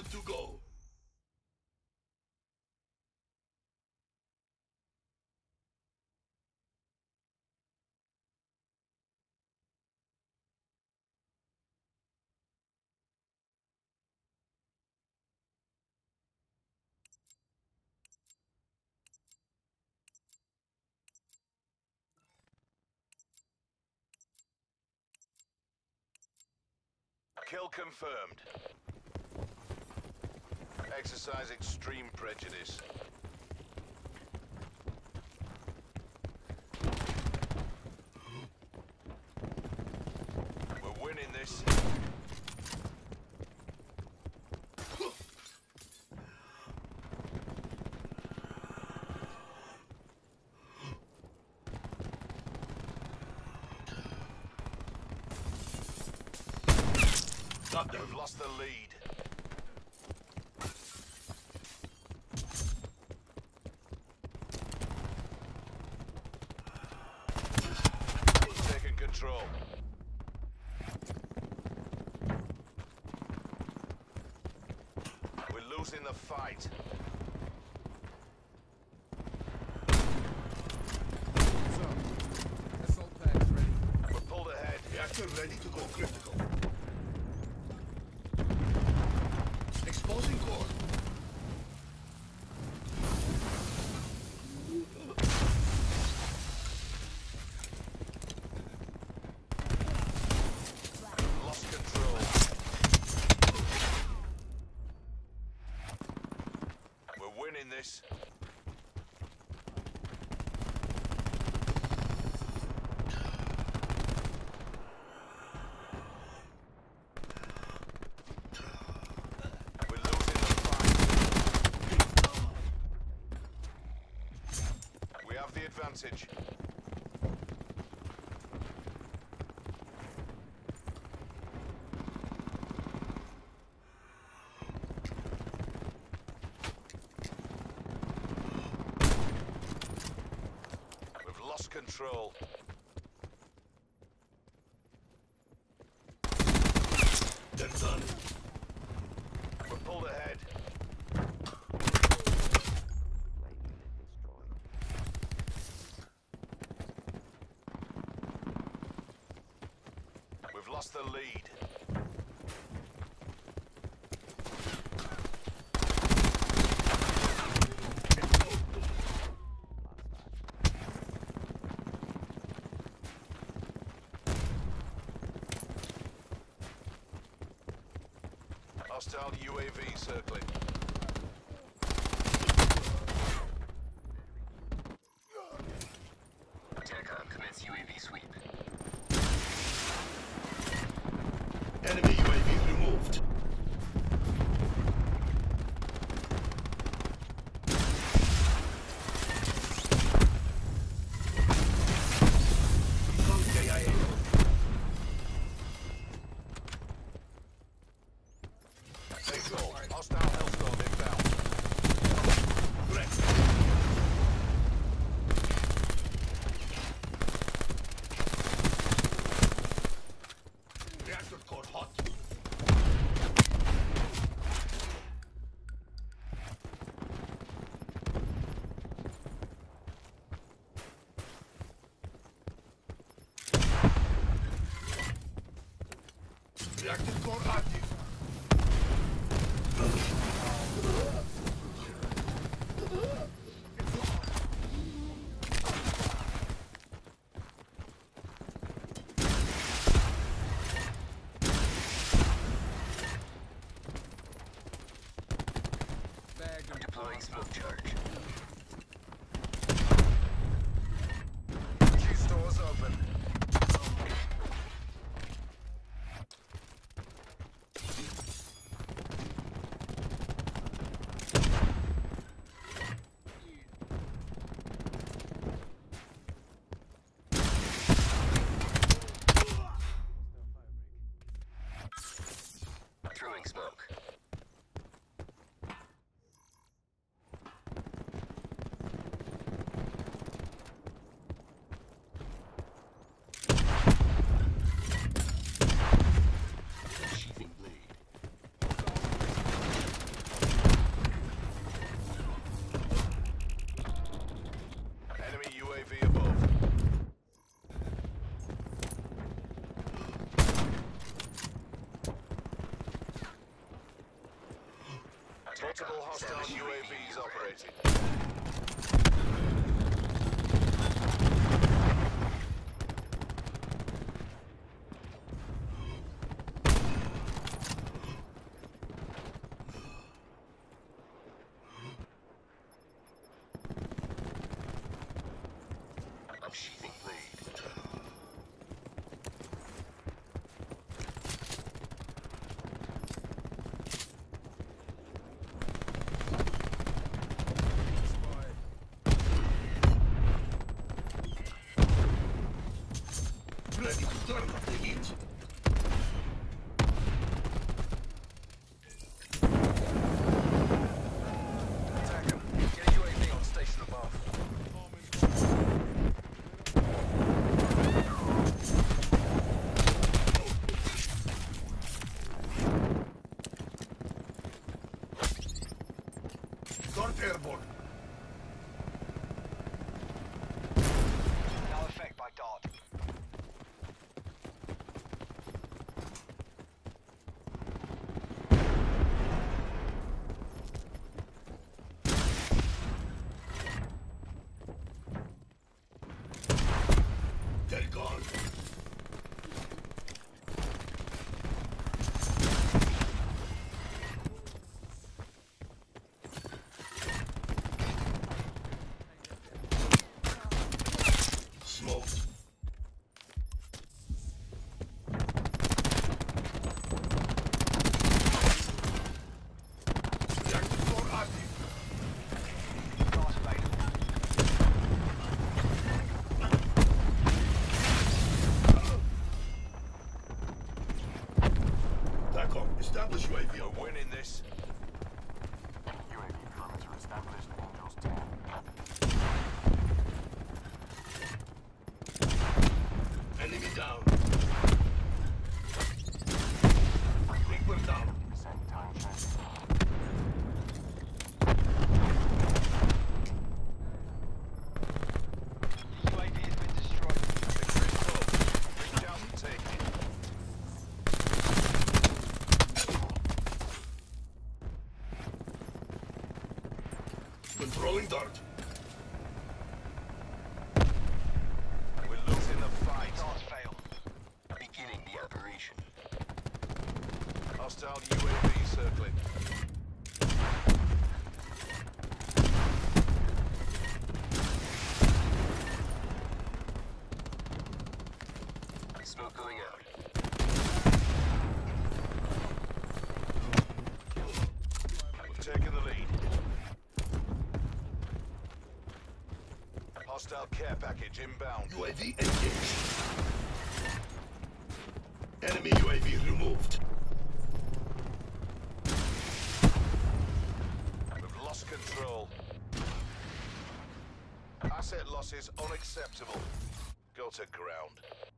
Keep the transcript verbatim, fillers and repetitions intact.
to go. Kill confirmed. Exercise extreme prejudice. We're winning this. We've lost the lead. Taking control. We're losing the fight. So, assault pads ready. We're pulled ahead. Reactor ready to go critical. Exposing core. Lost control. We're winning this. Advantage. We've lost control. They're done. We're pulled ahead. We've lost the lead. Hostile U A V circling. TACOM commence U A V sweep. Enemy U A V removed. K I A. Take all. Hostile Hellstorm inbound. Correct. Reactor core hot. Reactor core active. Bag and Deploying smoke charge. Key stores open. Throwing smoke. Hostile U A Vs operating. I'm sheathing blade. Ready to turn up the heat. Attack him. Get a U A V on station above. Dart airborne. No effect by dart. They're gone. Smoked. Reactor core active. Dart available. TACOM, establish U A V on We're board. winning this. U A V perimeter established. Angels ten. Enemy down. Reaper down. Send time check. U A V has been destroyed. Victory is full. Reach out and take it. Controlling dart. We're losing the fight. Darts fail. Beginning the operation. Hostile U A V circling. Smoke going out. We've taken the lead. Hostile care package inbound. U A V engaged. Enemy U A V removed. We've lost control. Asset losses unacceptable. Go to ground.